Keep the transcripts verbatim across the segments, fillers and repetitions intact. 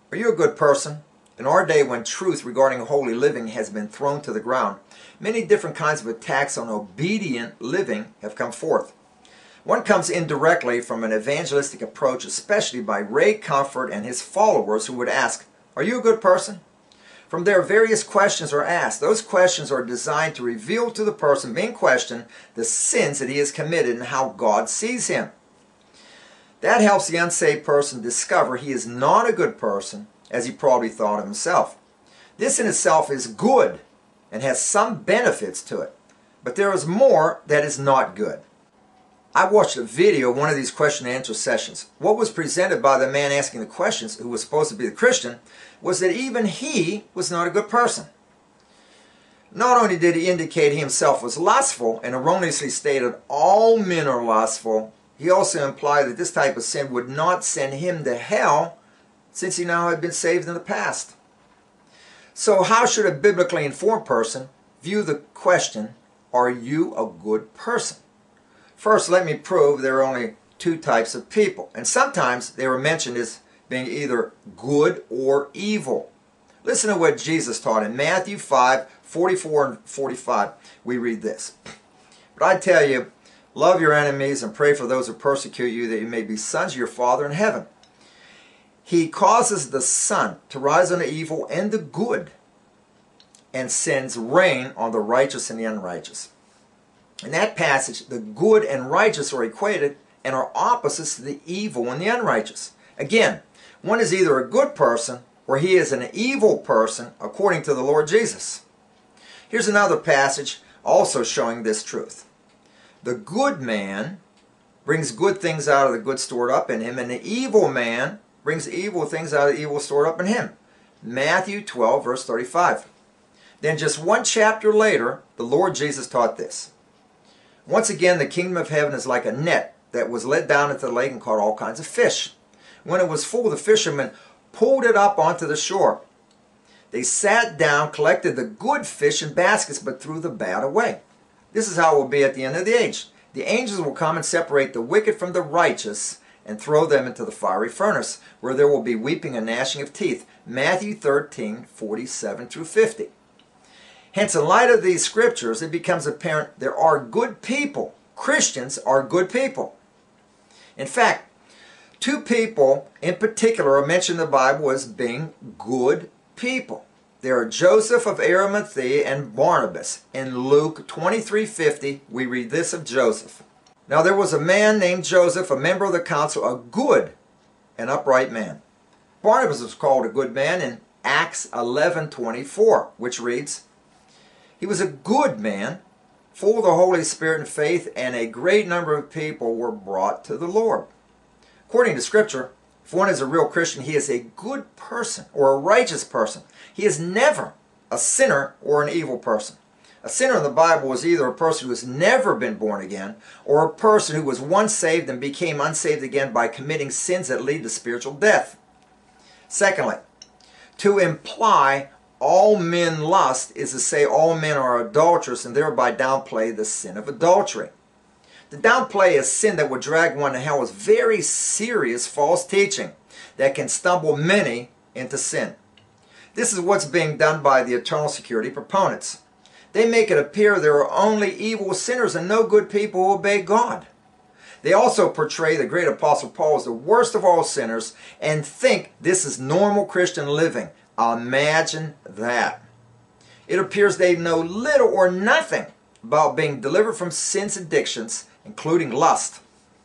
Are you a good person? In our day, when truth regarding holy living has been thrown to the ground, many different kinds of attacks on obedient living have come forth. One comes indirectly from an evangelistic approach, especially by Ray Comfort and his followers, who would ask, "Are you a good person?" From there, various questions are asked. Those questions are designed to reveal to the person being questioned the sins that he has committed and how God sees him. That helps the unsaved person discover he is not a good person, as he probably thought of himself. This in itself is good and has some benefits to it, but there is more that is not good. I watched a video of one of these question and answer sessions. What was presented by the man asking the questions, who was supposed to be the Christian, was that even he was not a good person. Not only did he indicate he himself was lustful and erroneously stated all men are lustful, he also implied that this type of sin would not send him to hell, since he now had been saved in the past. So how should a biblically informed person view the question, are you a good person? First, let me prove there are only two types of people, and sometimes they were mentioned as being either good or evil. Listen to what Jesus taught in Matthew five, forty-four and forty-five. We read this. But I tell you, love your enemies and pray for those who persecute you, that you may be sons of your Father in heaven. He causes the sun to rise on the evil and the good, and sends rain on the righteous and the unrighteous. In that passage, the good and righteous are equated and are opposites to the evil and the unrighteous. Again, one is either a good person or he is an evil person according to the Lord Jesus. Here's another passage also showing this truth. The good man brings good things out of the good stored up in him, and the evil man brings evil things out of the evil stored up in him. Matthew twelve, verse thirty-five. Then just one chapter later, the Lord Jesus taught this. Once again, the kingdom of heaven is like a net that was let down into the lake and caught all kinds of fish. When it was full, the fishermen pulled it up onto the shore. They sat down, collected the good fish in baskets, but threw the bad away. This is how it will be at the end of the age. The angels will come and separate the wicked from the righteous and throw them into the fiery furnace, where there will be weeping and gnashing of teeth. Matthew thirteen, forty-seven through fifty. Hence, in light of these scriptures, it becomes apparent there are good people. Christians are good people. In fact, two people in particular are mentioned in the Bible as being good people. They are Joseph of Arimathea and Barnabas. In Luke twenty-three fifty, we read this of Joseph. Now there was a man named Joseph, a member of the council, a good and upright man. Barnabas was called a good man in Acts eleven twenty-four, which reads, he was a good man, full of the Holy Spirit and faith, and a great number of people were brought to the Lord. According to Scripture, if one is a real Christian, he is a good person or a righteous person. He is never a sinner or an evil person. A sinner in the Bible was either a person who has never been born again, or a person who was once saved and became unsaved again by committing sins that lead to spiritual death. Secondly, to imply all men lust is to say all men are adulterous and thereby downplay the sin of adultery. To downplay a sin that would drag one to hell is very serious false teaching that can stumble many into sin. This is what's being done by the eternal security proponents. They make it appear there are only evil sinners and no good people who obey God. They also portray the great apostle Paul as the worst of all sinners and think this is normal Christian living. Imagine that. It appears they know little or nothing about being delivered from sin's addictions, including lust.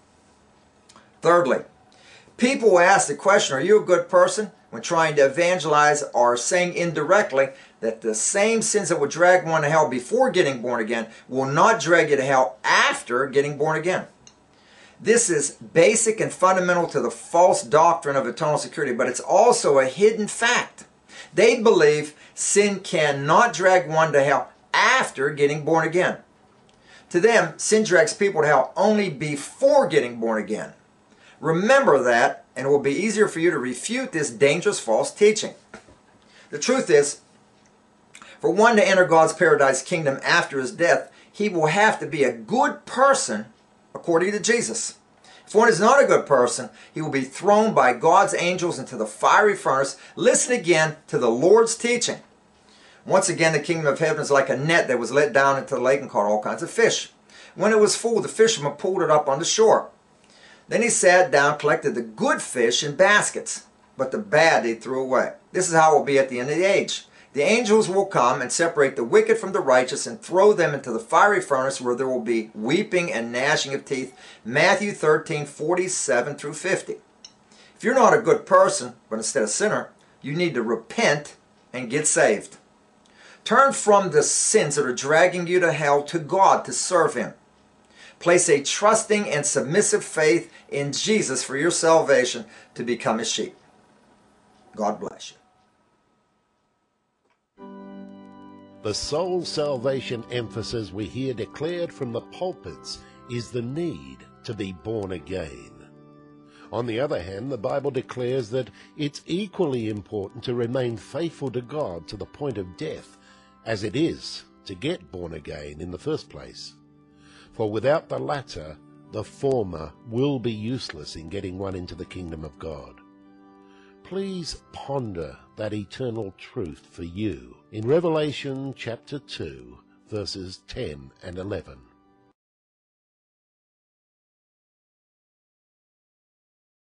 Thirdly, people who ask the question, are you a good person, when trying to evangelize are saying indirectly that the same sins that would drag one to hell before getting born again will not drag you to hell after getting born again. This is basic and fundamental to the false doctrine of eternal security, but it's also a hidden fact. They believe sin cannot drag one to hell after getting born again. To them, sin drags people to hell only before getting born again. Remember that, and it will be easier for you to refute this dangerous false teaching. The truth is, for one to enter God's paradise kingdom after his death, he will have to be a good person according to Jesus. If one is not a good person, he will be thrown by God's angels into the fiery furnace. Listen again to the Lord's teaching. Once again, the kingdom of heaven is like a net that was let down into the lake and caught all kinds of fish. When it was full, the fishermen pulled it up on the shore. Then he sat down, collected the good fish in baskets, but the bad they threw away. This is how it will be at the end of the age. The angels will come and separate the wicked from the righteous and throw them into the fiery furnace where there will be weeping and gnashing of teeth. Matthew thirteen, forty-seven through fifty. If you're not a good person, but instead a sinner, you need to repent and get saved. Turn from the sins that are dragging you to hell to God to serve Him. Place a trusting and submissive faith in Jesus for your salvation to become His sheep. God bless you. The soul salvation emphasis we hear declared from the pulpits is the need to be born again. On the other hand, the Bible declares that it's equally important to remain faithful to God to the point of death as it is to get born again in the first place. For without the latter, the former will be useless in getting one into the kingdom of God. Please ponder that eternal truth for you in Revelation chapter two, verses ten and eleven.